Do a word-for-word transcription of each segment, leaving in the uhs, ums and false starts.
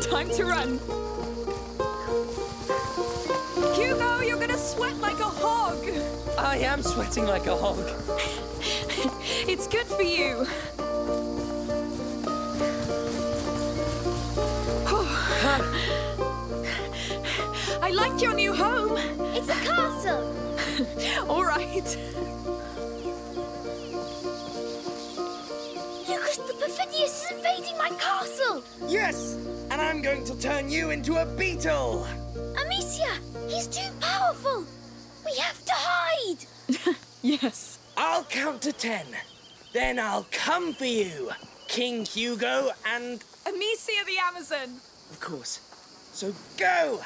Time to run. Hugo, you're gonna sweat like a hog. I am sweating like a hog. It's good for you. I like your new home. It's a castle. All right. Lucas the Perfidious is invading my castle. Yes, and I'm going to turn you into a beetle. Amicia, he's too powerful. We have to hide. Yes. I'll count to ten. Then I'll come for you, King Hugo and... Amicia the Amazon. Of course. So go!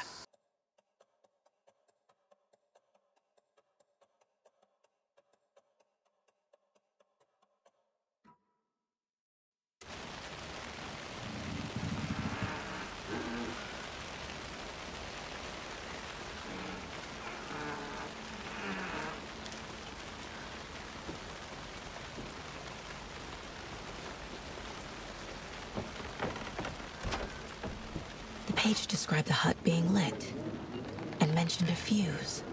The page described the hut being lit and mentioned a fuse.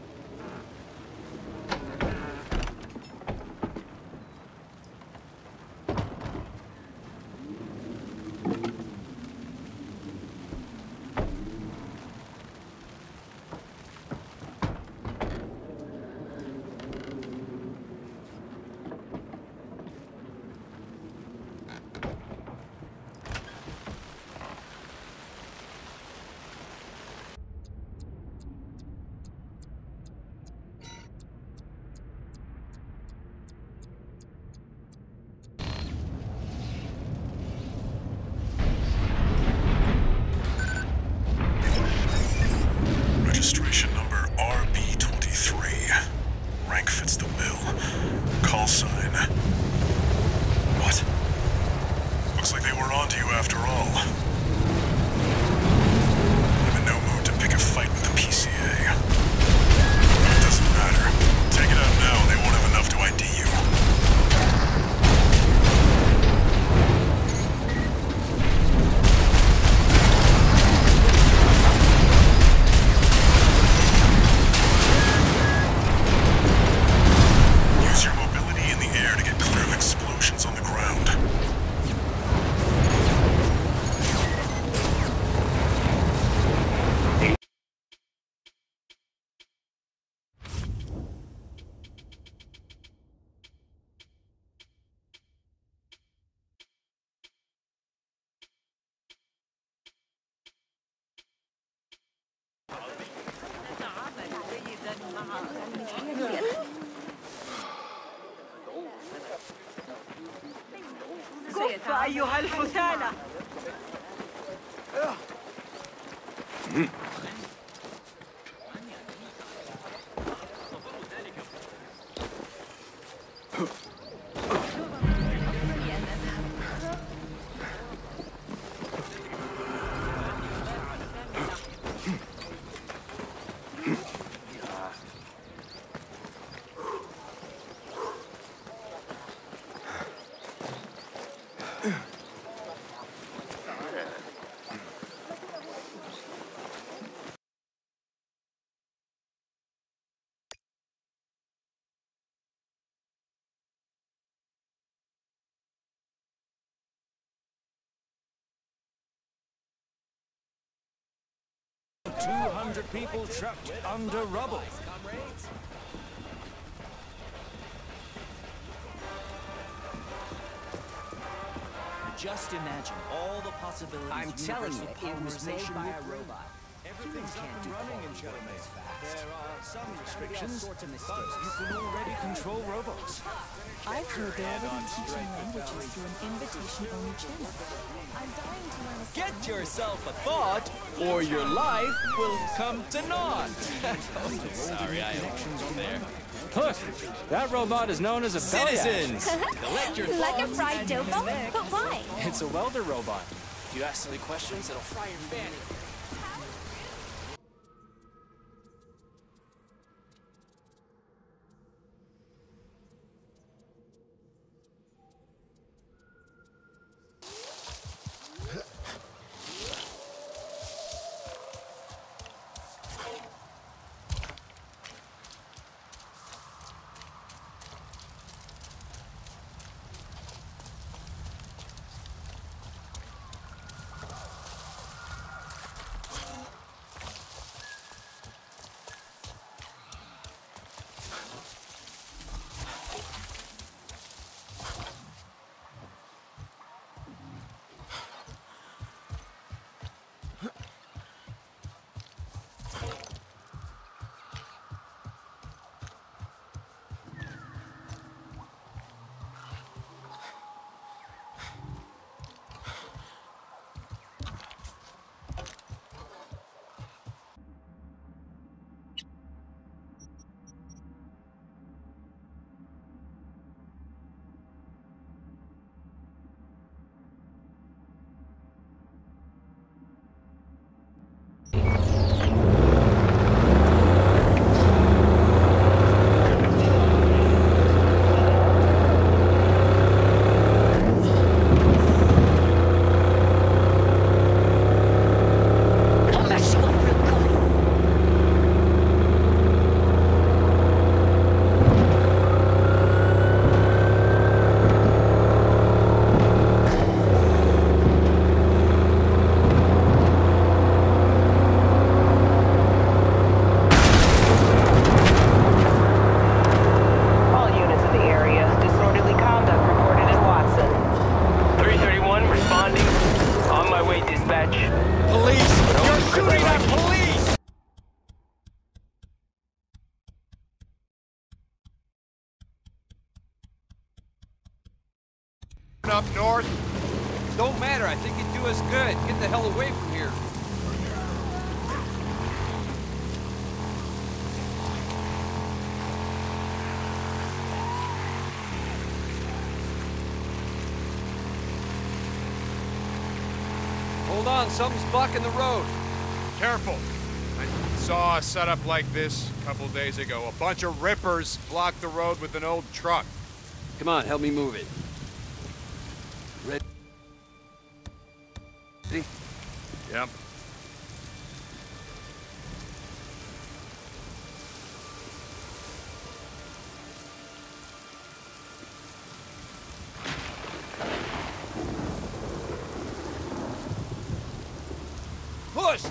Registration number R B twenty-three. Rank fits the bill. Call sign. What? Looks like they were onto you after all. I'm in no mood to pick a fight with the P C A. It doesn't matter. Take it out now and they won't have enough to I D you. Use your mobility in the air to get clear of explosions on the ground. كف أيها الحثالة. two hundred people trapped under rubble. Just imagine all the possibilities. I'm telling you, it was made by a robot. Everything's up and running in Checkmate. There are some restrictions, sorts of but mistakes. you can already control robots. I've heard they're already teaching languages through an invitation-only channel. I'm dying to learn a Get yourself a thought, or your life will come to naught. Sorry, I am there. Look, that robot is known as a Citizens, collect your Like a thoughts. fried dough ball? But why? It's a welder robot. If you ask silly questions, it'll fry your fanny. up north? Don't matter. I think it'd do us good. Get the hell away from here. Hold on, something's blocking the road. Careful. I saw a setup like this a couple days ago. A bunch of rippers blocked the road with an old truck. Come on, help me move it. Ready? Yep. Push!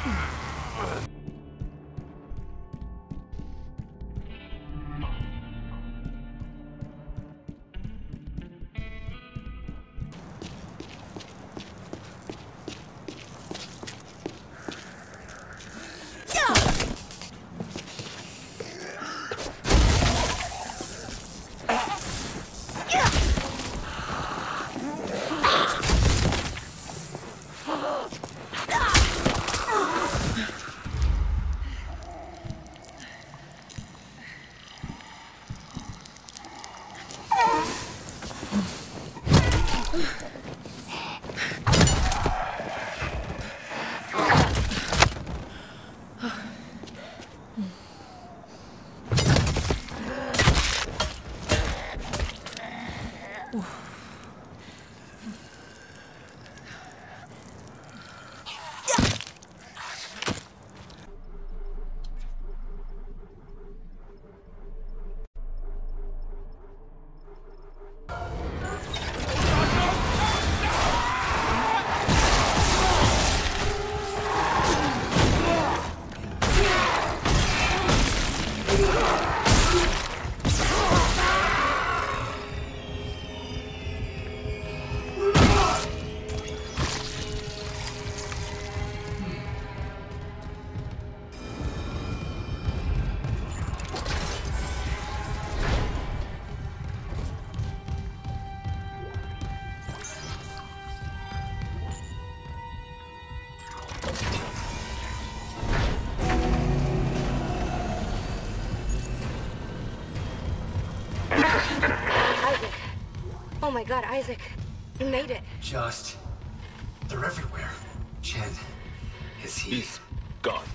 Oh my god, Isaac. You made it. Just... they're everywhere. Chen, is he... He's gone.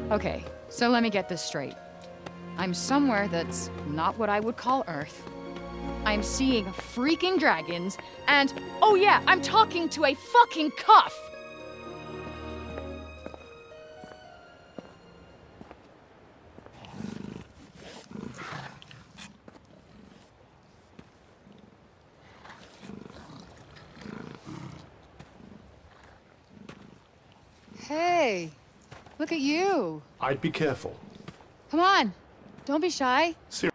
Okay, so let me get this straight. I'm somewhere that's not what I would call Earth. I'm seeing freaking dragons, and oh yeah, I'm talking to a fucking cuff! Hey, look at you. I'd be careful. Come on, don't be shy. Ser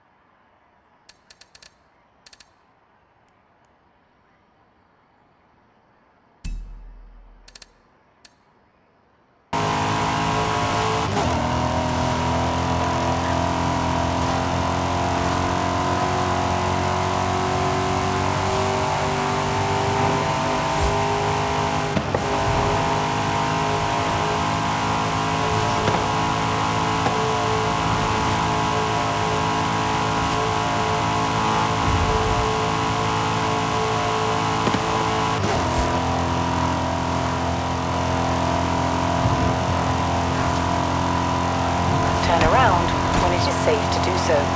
Turn around when it is safe to do so.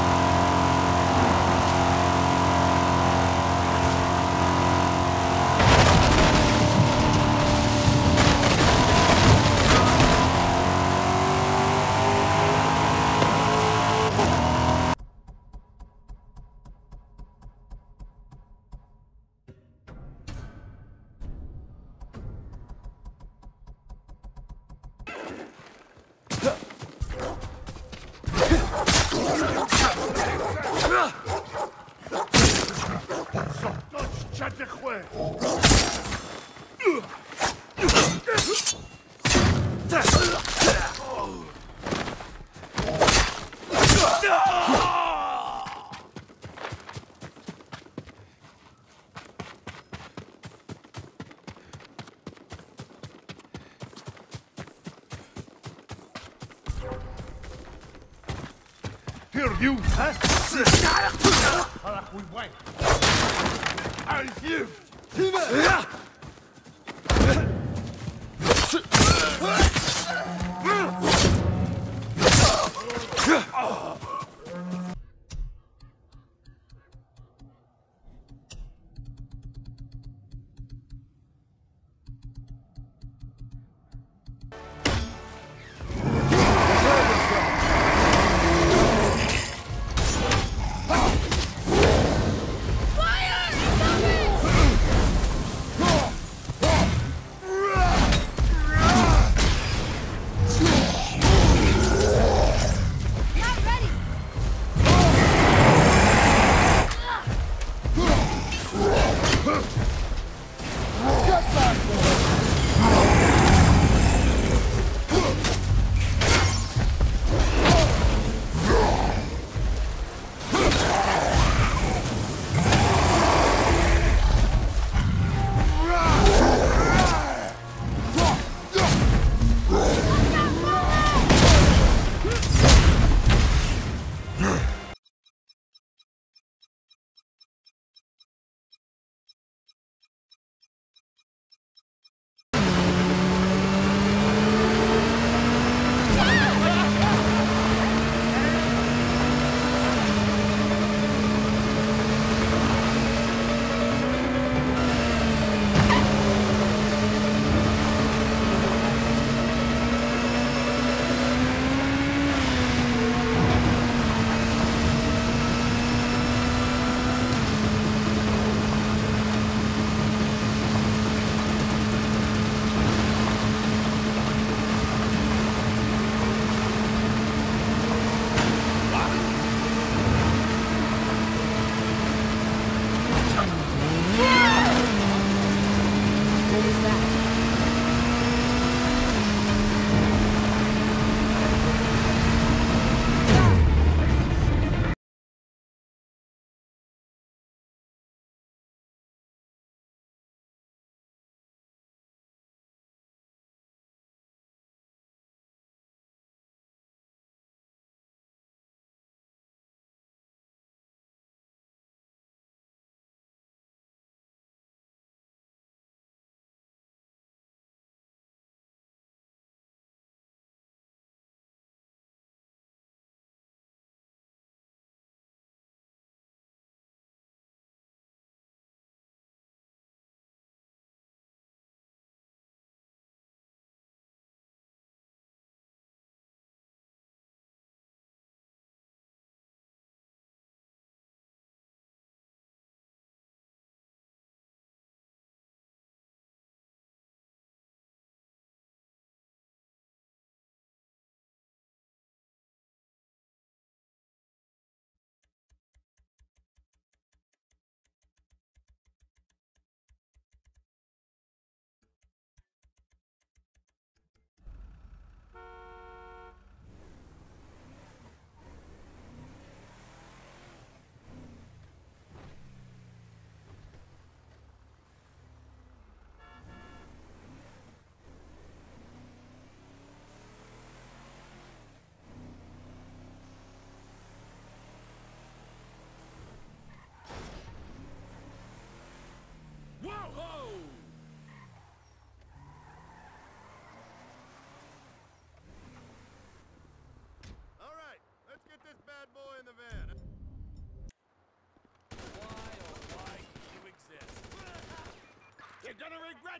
Here, you! Huh? We wait. And you!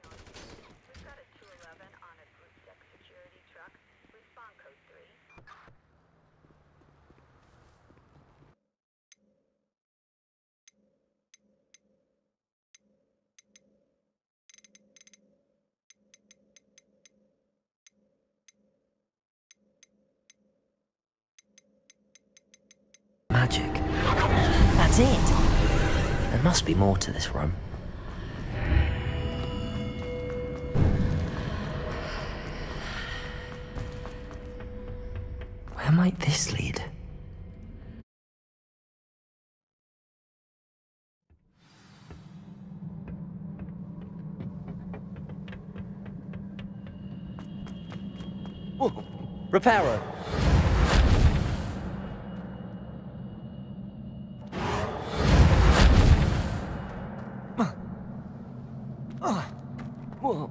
We've got a two eleven on a group sec security truck. Respawn code three. Magic. That's it. There must be more to this room. Where might this lead? Whoa. Reparo. Whoa.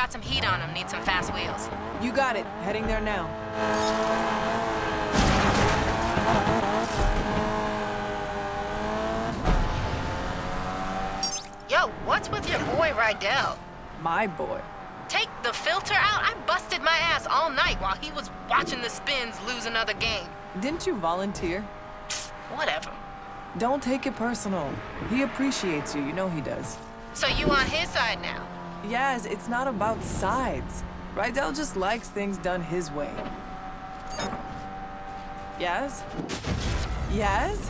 got some heat on him, need some fast wheels. You got it. Heading there now. Yo, what's with your boy Rydell? My boy. Take the filter out? I busted my ass all night while he was watching the Spins lose another game. Didn't you volunteer? Whatever. Don't take it personal. He appreciates you, you know he does. So you on his side now? Yes, it's not about sides. Rydell just likes things done his way. Yes? Yes?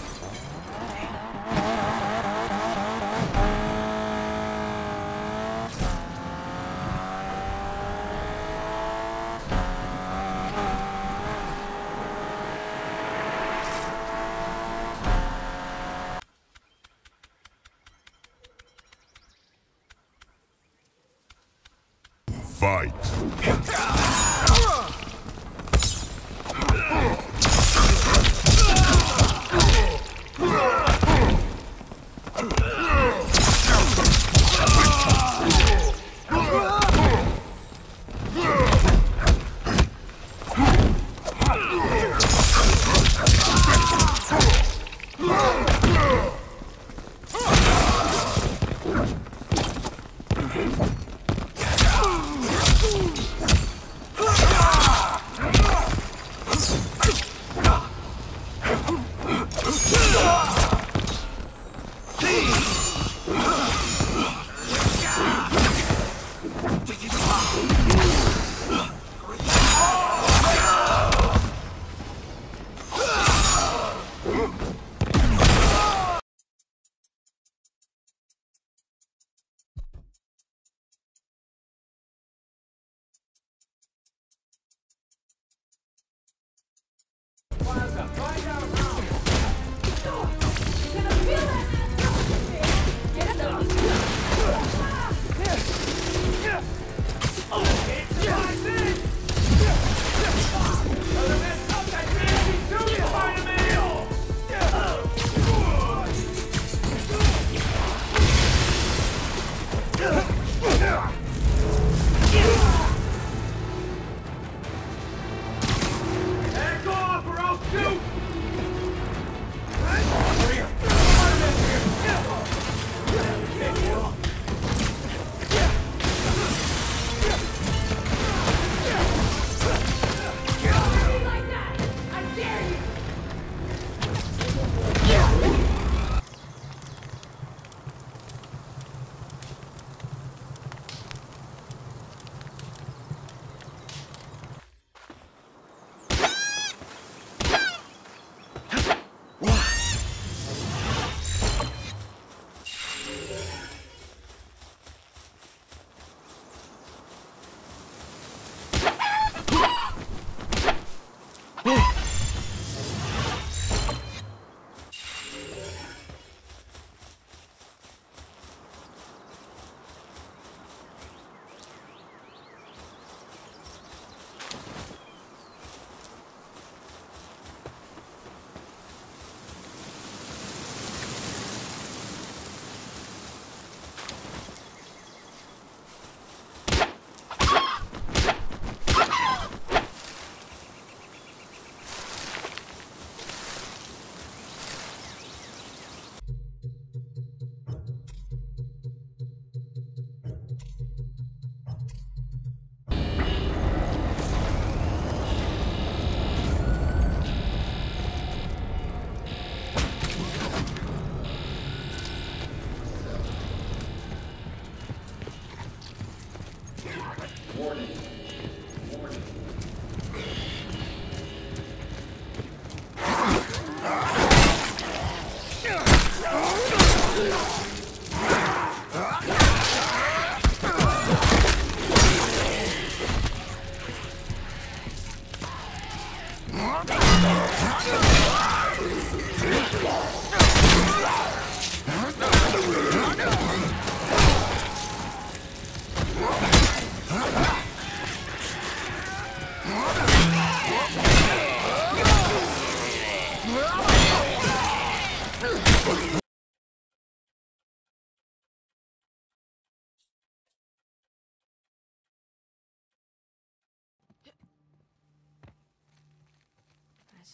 Fight.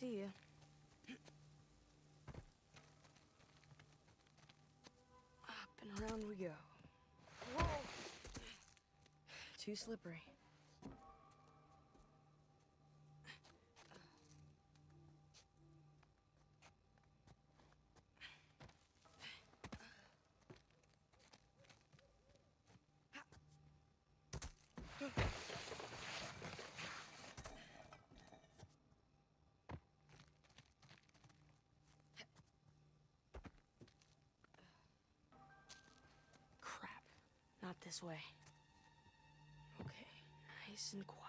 see you. Up and around we go. Whoa! Too slippery. Not this way. Okay, nice and quiet.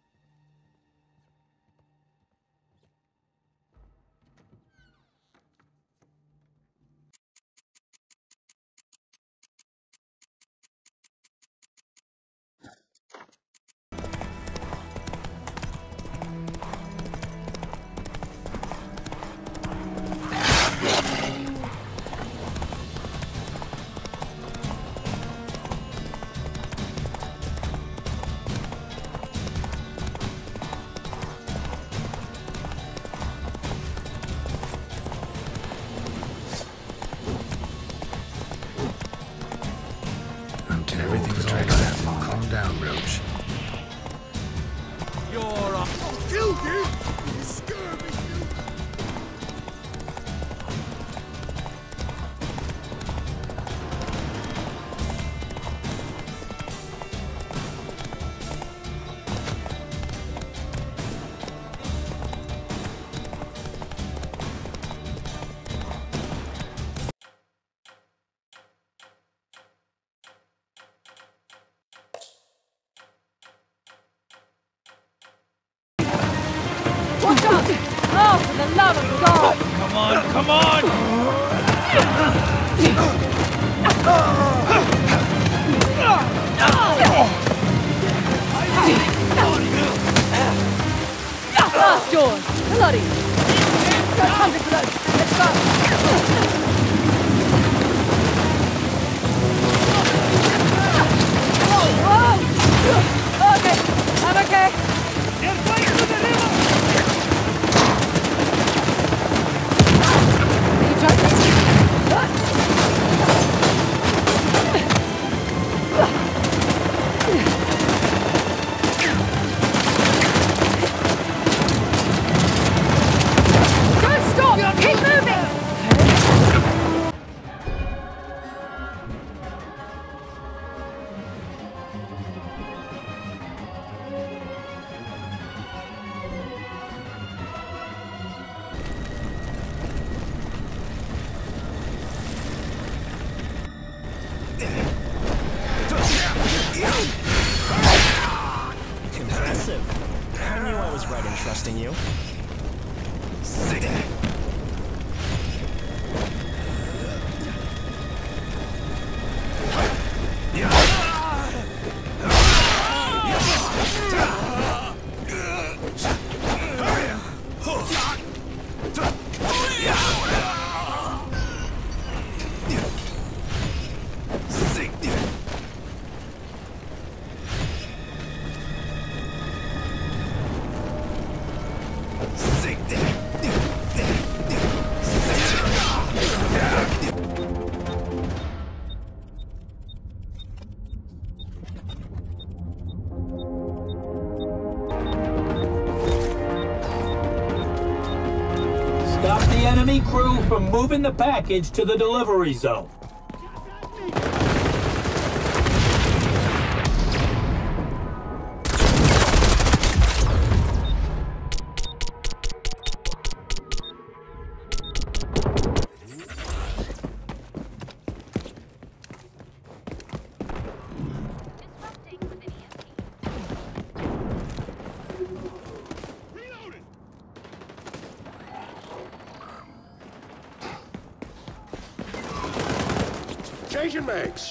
Everything's all right. Calm down, Roach. You're a... I'll kill you! You scurvy you! Watch out! Oh, for the love of God! Come on, come on! Last yours! Bloody! Don't come to close! Let's go! Whoa! Okay, I'm okay! Don't stop! Keep moving! Impressive. I knew I was right in trusting you. Stop the enemy crew from moving the package to the delivery zone. Changing mags.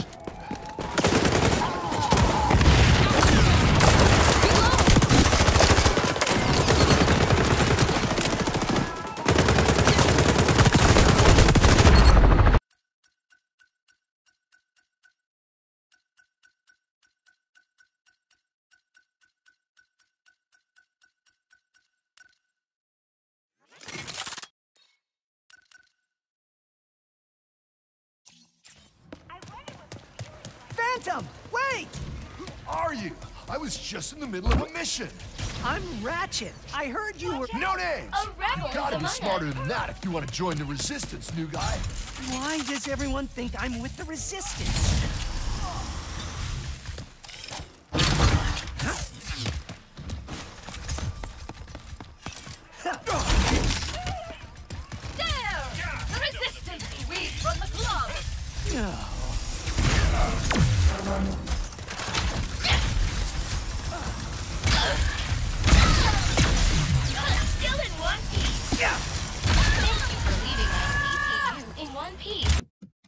Phantom! Wait! Who are you? I was just in the middle of a mission. I'm Ratchet. I heard you were... No names! A rebel You gotta is be among smarter us. than that if you want to join the Resistance, new guy. Why does everyone think I'm with the Resistance? There! The Resistance we from the club! Still in one piece! Thank you for leading us, E T U, in one piece.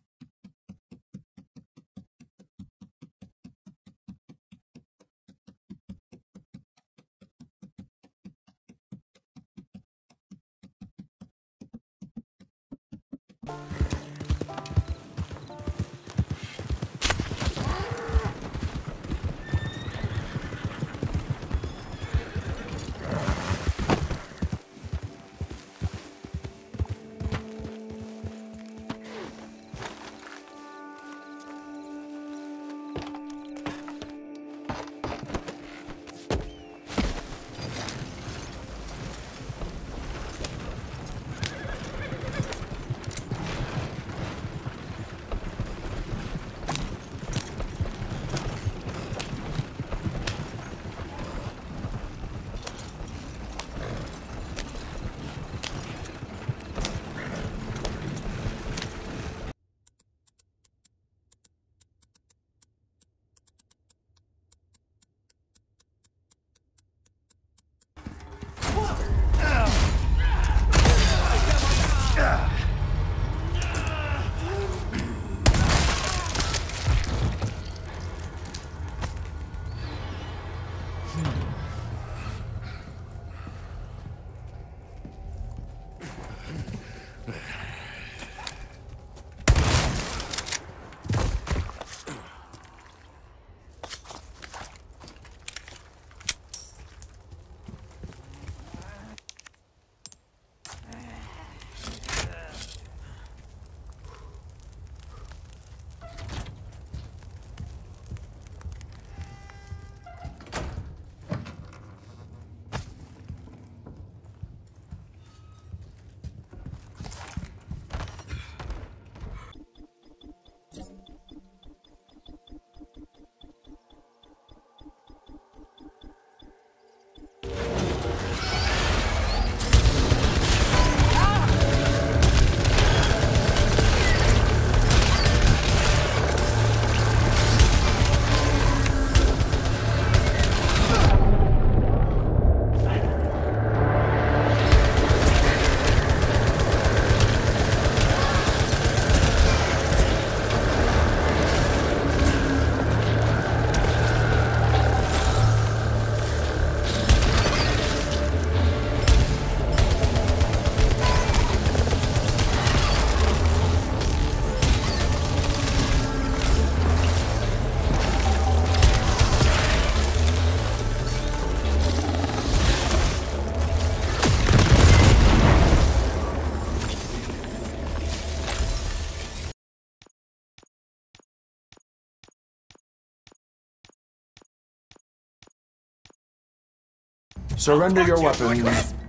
Surrender your weapons.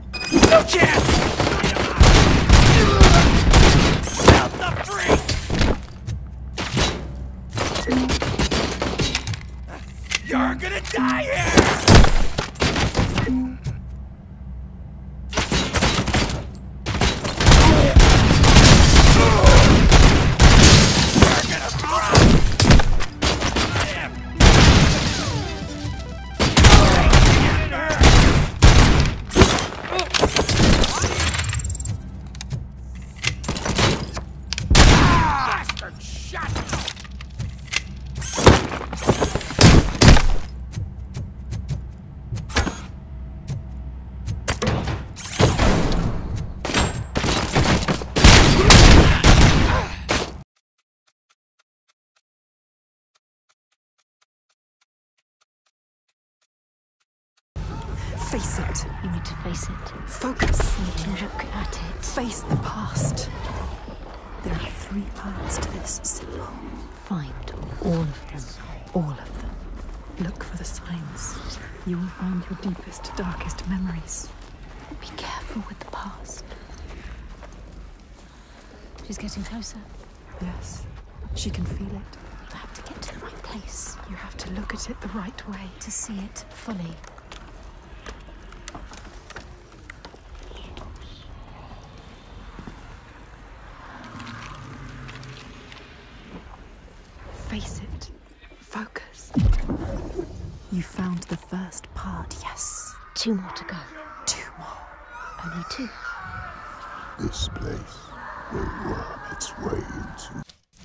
No chance! Stop the freak! You're gonna die here! Face it. You need to face it. Focus. You need to look at it. Face the past. There are three parts to this symbol. Find all of them. All of them. Look for the signs. You will find your deepest, darkest memories. Be careful with the past. She's getting closer. Yes, she can feel it. You have to get to the right place. You have to look at it the right way. To see it fully. Face it. Focus. You found the first part, yes. Two more to go. Two more. Only two. This place will worm its way into...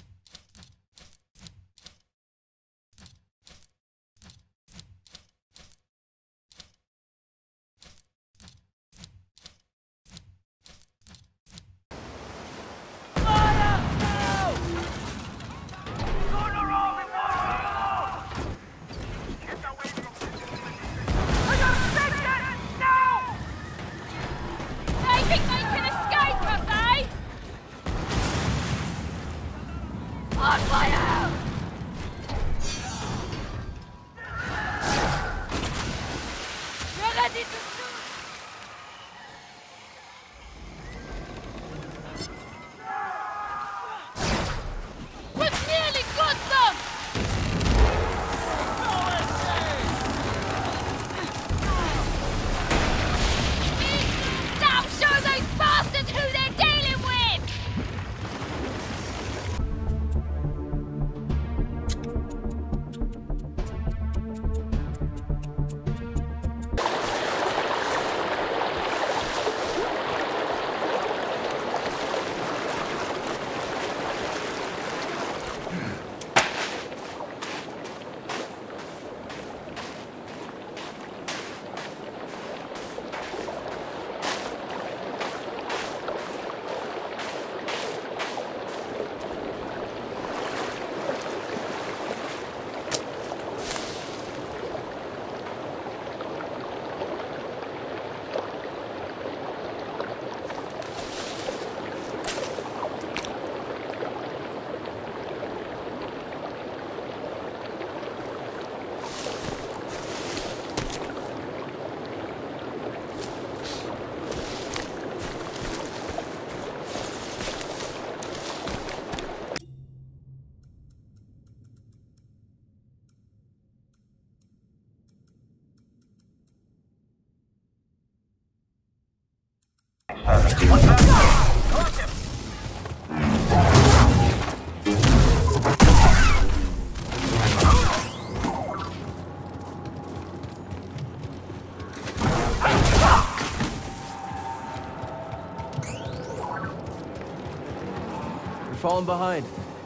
Falling behind.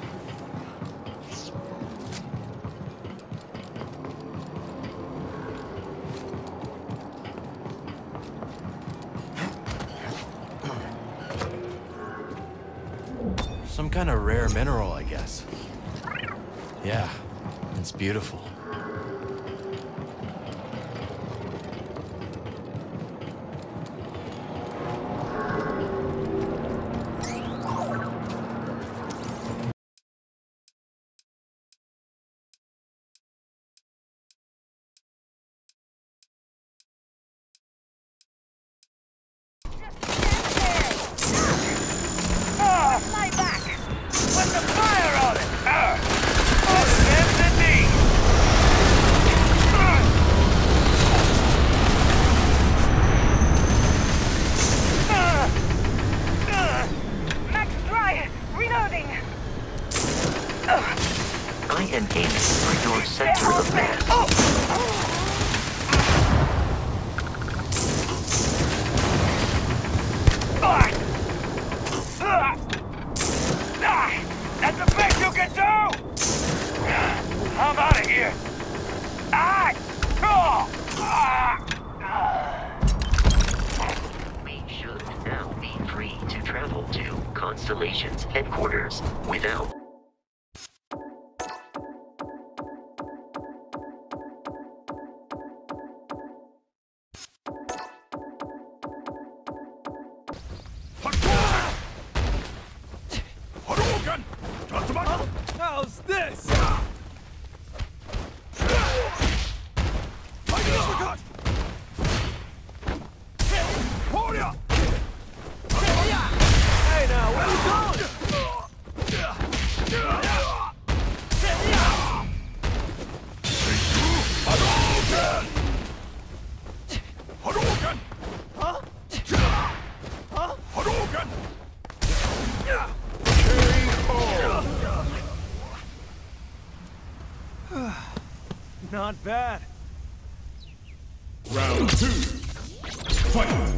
Some kind of rare mineral, I guess. Yeah, it's beautiful. Constellation's headquarters without. How's this? Hey now, where are you going? Hadouken! Huh? Huh? Hadouken! Not bad. Round two. Fight!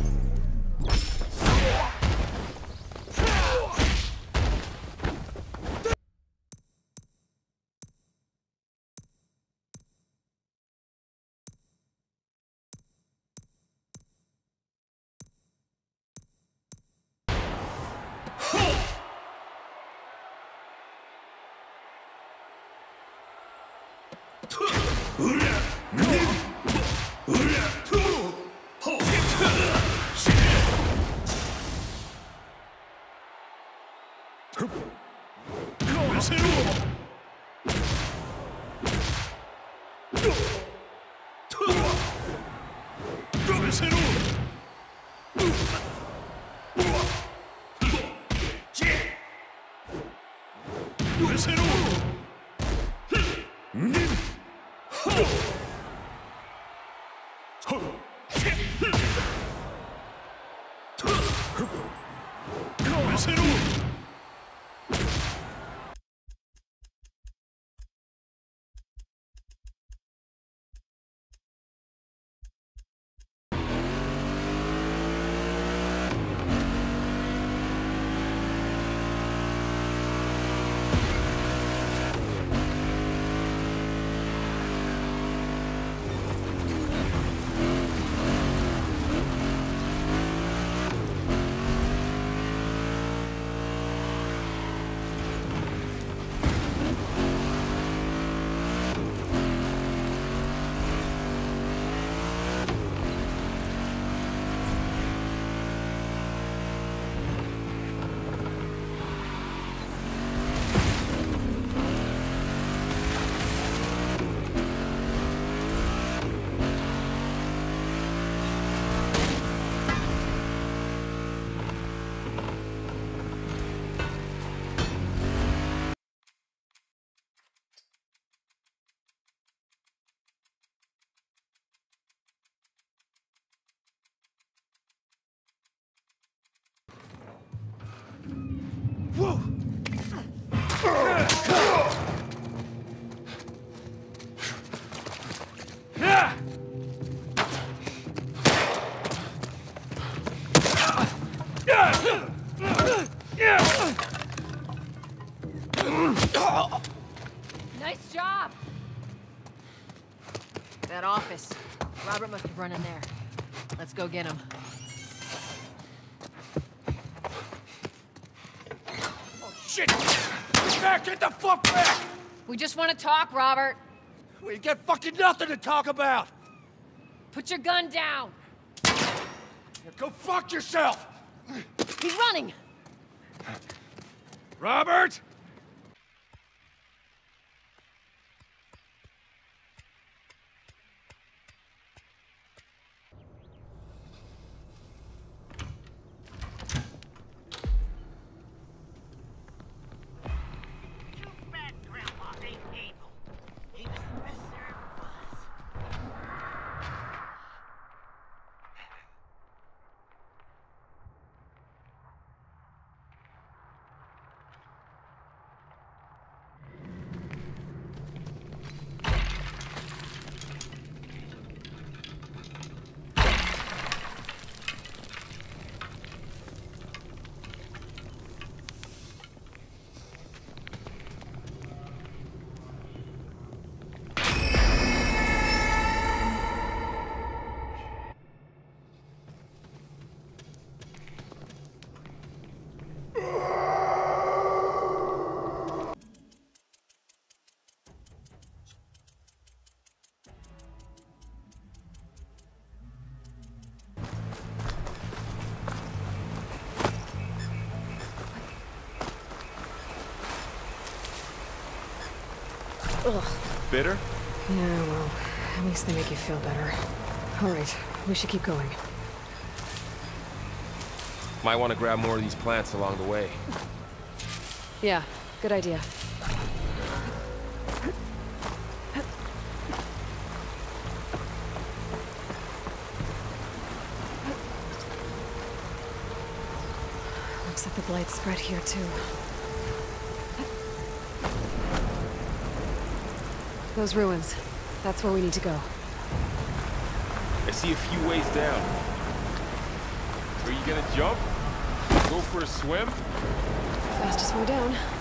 Nice job! That office. Robert must have run in there. Let's go get him. Oh, shit! Get back! Get the fuck back! We just want to talk, Robert. We got fucking nothing to talk about! Put your gun down! Now go fuck yourself! He's running! Robert! Ugh. Bitter? Yeah, well, at least they make you feel better. All right, we should keep going. Might want to grab more of these plants along the way. Yeah, good idea. Looks like the blight's spread here too. Those ruins. That's where we need to go. I see a few ways down. Are you gonna jump? Go for a swim? Fastest way down.